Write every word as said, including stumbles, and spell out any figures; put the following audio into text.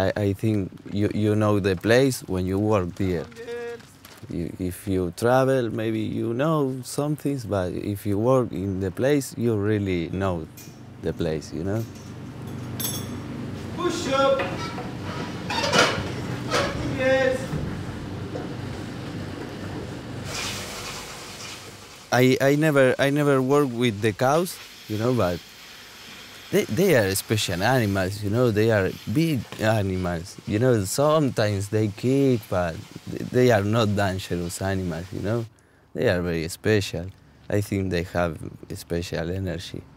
I, I think you, you know the place when you work there. You, if you travel, maybe you know some things, but if you work in the place, you really know the place, you know? Push up! Yes! I, I never I never work with the cows, you know, but they, they are special animals, you know, they are big animals. You know, sometimes they kick, but they are not dangerous animals, you know. They are very special. I think they have special energy.